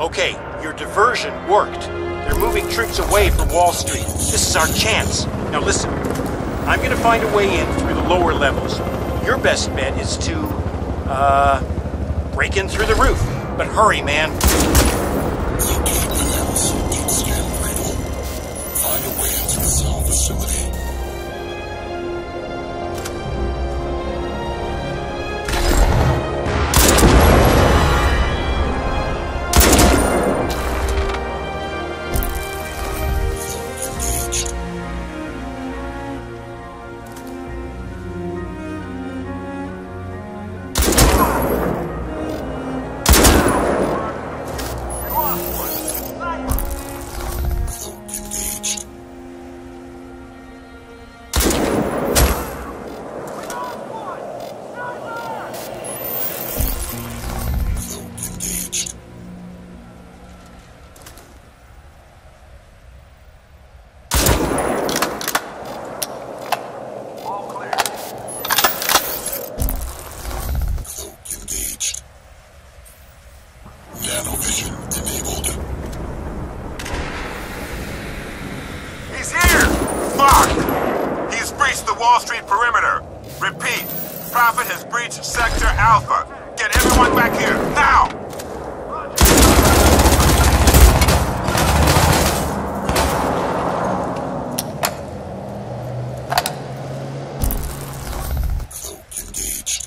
Okay, your diversion worked. They're moving troops away from Wall Street. This is our chance. Now listen, I'm gonna find a way in through the lower levels. Your best bet is to, break in through the roof. But hurry, man. Locate the house. Scan Cradle. Find a way into the cell facility. Nanovision enabled. He's here! Fuck! He's breached the Wall Street perimeter. Repeat, Prophet has breached Sector Alpha. Get everyone back here, now! Cloak engaged.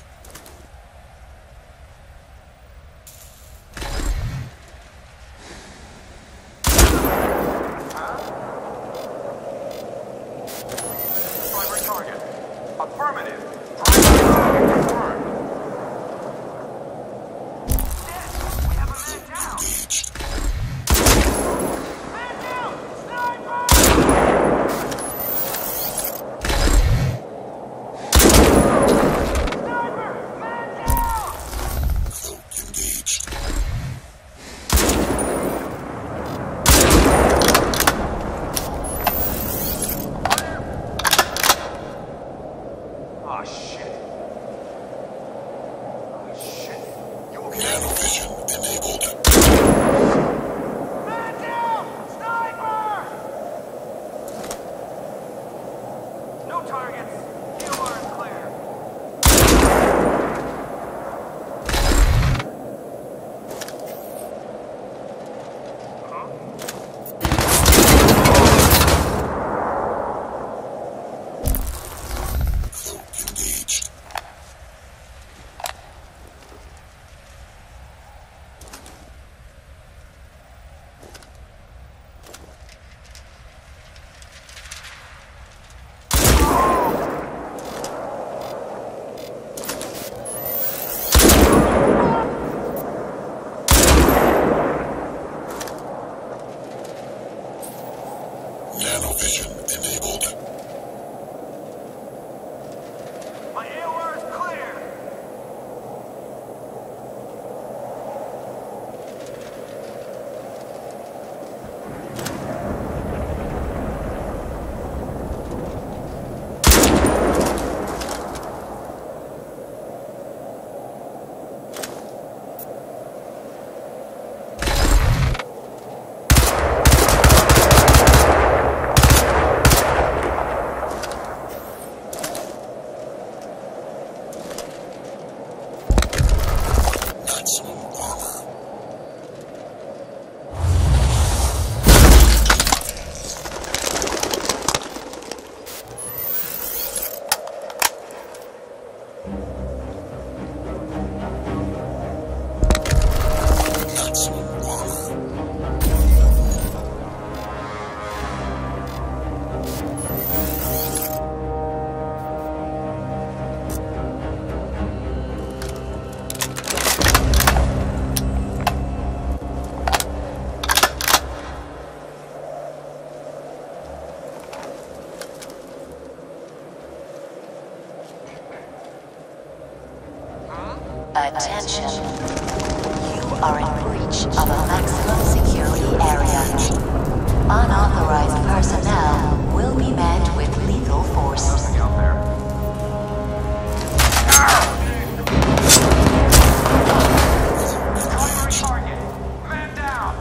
Target. Affirmative. Primary target confirmed. We have a man down. Engaged. Man down! Sniper! Sniper! Man down! Cloak engaged. Oh shit. Oh shit. You okay? Nanovision enabled. Man down! Sniper! No targets. DOR is clear. Cloak engaged. Nanovision enabled. My AOR is clear. Maximum armor. Maximum armor. Attention. You are in breach of a maximum security area. Unauthorized personnel will be met with lethal force. Nothing out there. Primary target. Man down.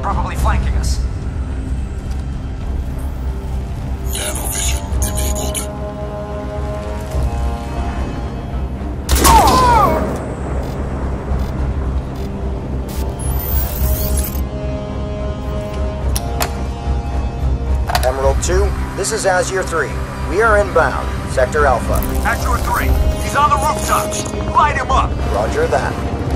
Probably flanking us. Nanovision enabled. Emerald 2, this is Azure 3. We are inbound. Sector Alpha. Azure 3, he's on the rooftop. Light him up. Roger that.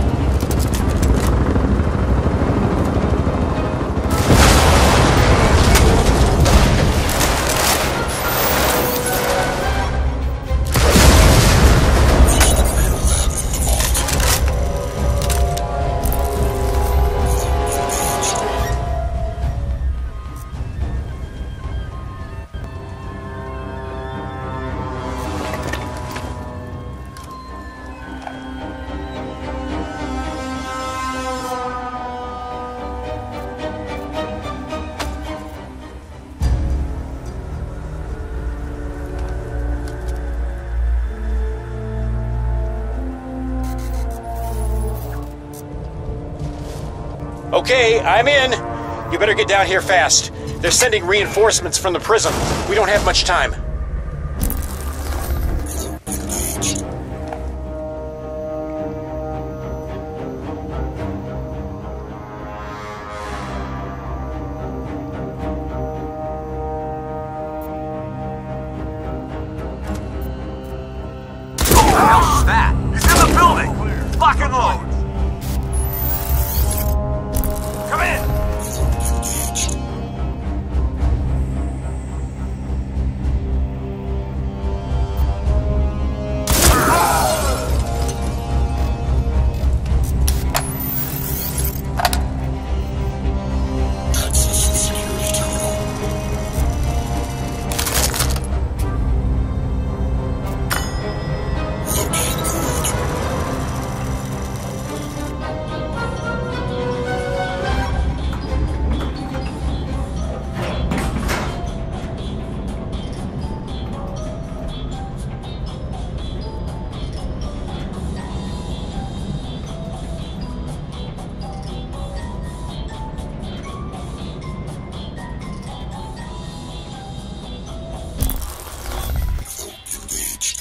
Okay, I'm in. You better get down here fast. They're sending reinforcements from the prism. We don't have much time. What the hell's that? He's in the building! Lock and load! Come in! Access the security terminal. Locate code. Engaged.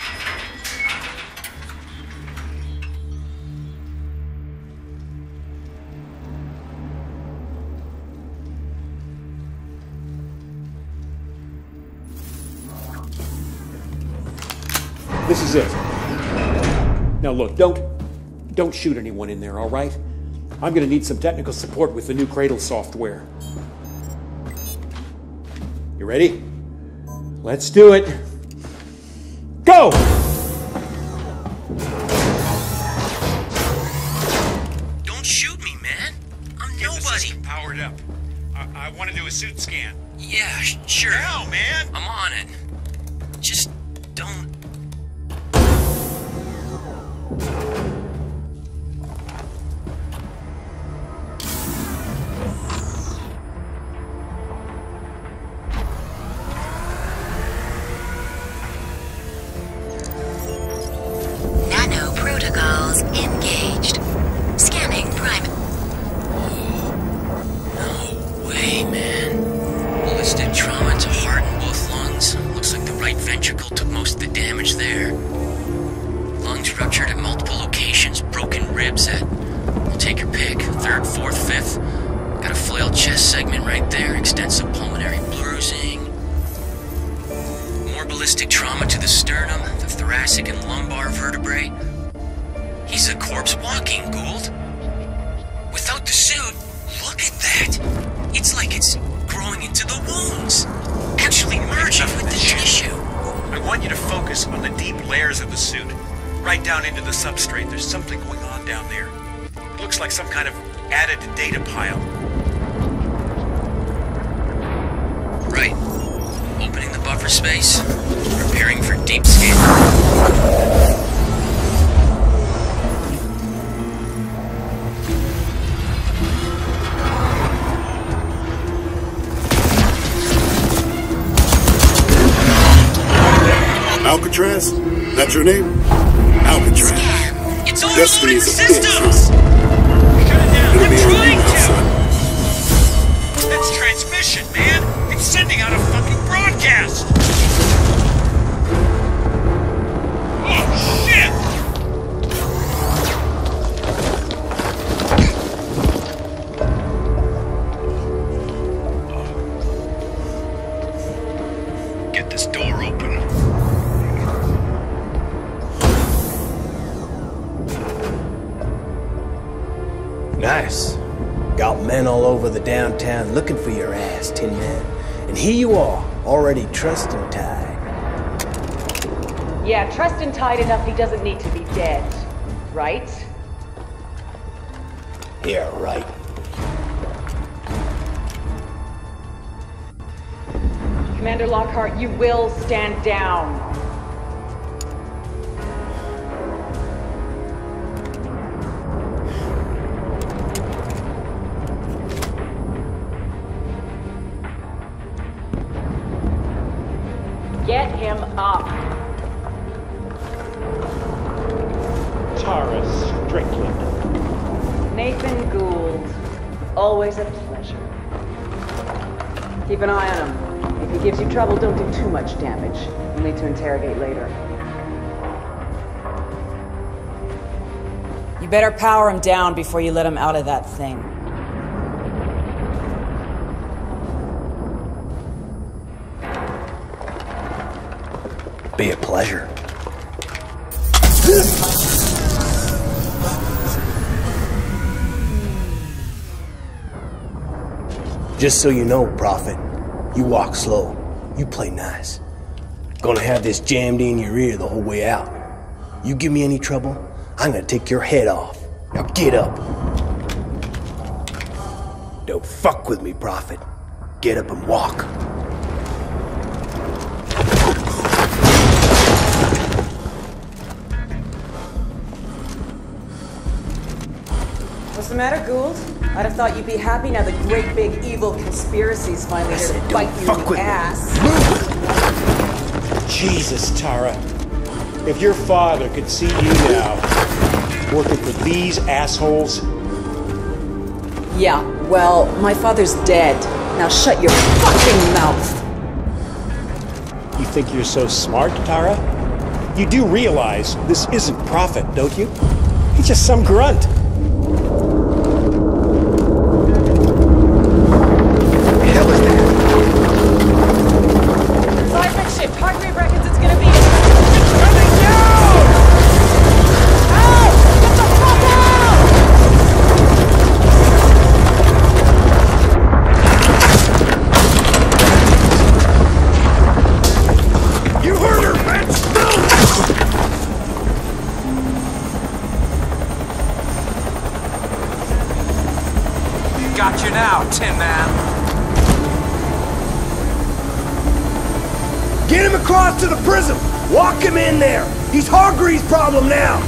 This is it. Now look, don't shoot anyone in there, all right? I'm gonna need some technical support with the new Cradle software. You ready? Let's do it. Go! Don't shoot me, man. I'm Get the nobody. system powered up. I want to do a suit scan. Yeah, sure. Now, man! I'm on it. Just don't. Nano protocols engaged. Scanning prime. No way, man. Ballistic trauma to heart and both lungs. Looks like the right ventricle took most of the damage there. Lungs ruptured at multiple locations, broken ribs at, well, take your pick, third, fourth, fifth. Got a flailed chest segment right there, extensive pulmonary bruising. More ballistic trauma to the sternum, the thoracic and lumbar vertebrae. He's a corpse walking, Gould. Without the suit, look at that. It's like it's growing into the wounds. Actually merging with the tissue. I want you to focus on the deep layers of the suit. Right down into the substrate. There's something going on down there. It looks like some kind of added data pile. Right. Opening the buffer space. Preparing for deep scan. Alcatraz? That's your name? Alcatraz. It's all Destiny's reloading a bitch. systems! It'll I'm be on you trying now, to! son. Nice. Got men all over the downtown looking for your ass, Tin Man. And here you are, already trussed and tied. Yeah, trussed and tied enough he doesn't need to be dead. Right? Yeah, right. Commander Lockhart, you will stand down. Get him up. Tara Strickland. Nathan Gould. Always a pleasure. Keep an eye on him. If he gives you trouble, don't do too much damage. You'll need to interrogate later. You better power him down before you let him out of that thing. Be a pleasure. Just so you know, Prophet, you walk slow, you play nice. Gonna have this jammed in your ear the whole way out. You give me any trouble, I'm gonna take your head off. Now get up. Don't fuck with me, Prophet. Get up and walk. What's the matter, Gould? I'd have thought you'd be happy now the great big evil conspiracy's finally here to bite you in the ass. Jesus, Tara. If your father could see you now, working for these assholes... Yeah, well, my father's dead. Now shut your fucking mouth. You think you're so smart, Tara? You do realize this isn't Prophet, don't you? He's just some grunt. Hargreave reckons it's gonna be coming down! Out! Get the fuck out! You heard her, bitch! Got you now, Tin Man. Get him across to the prism! Walk him in there! He's Hargreaves' problem now!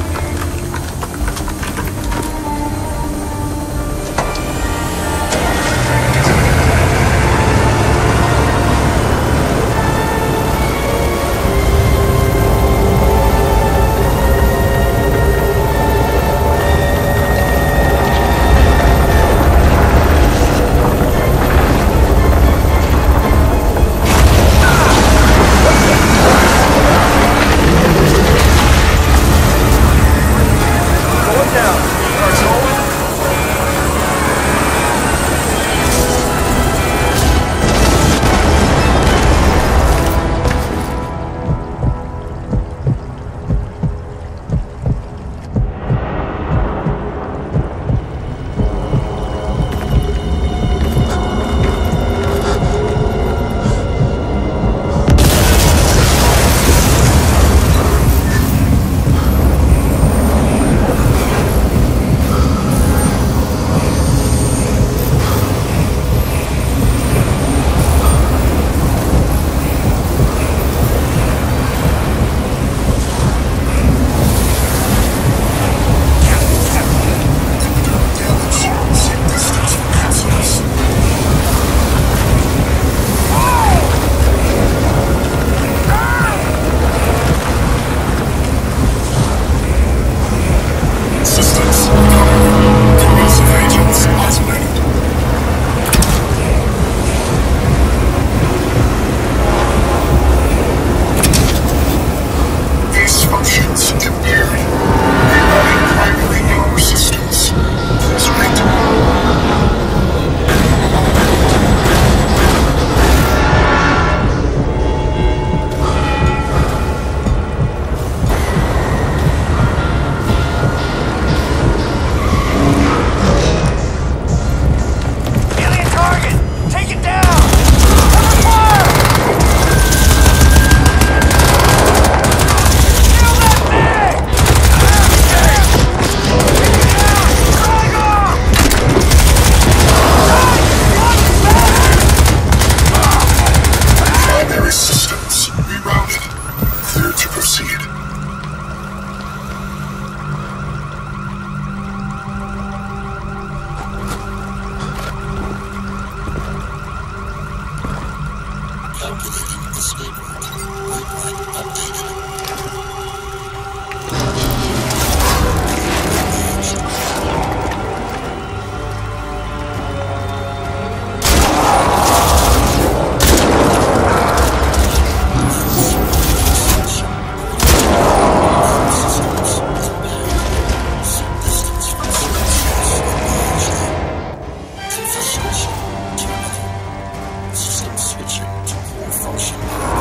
won't function.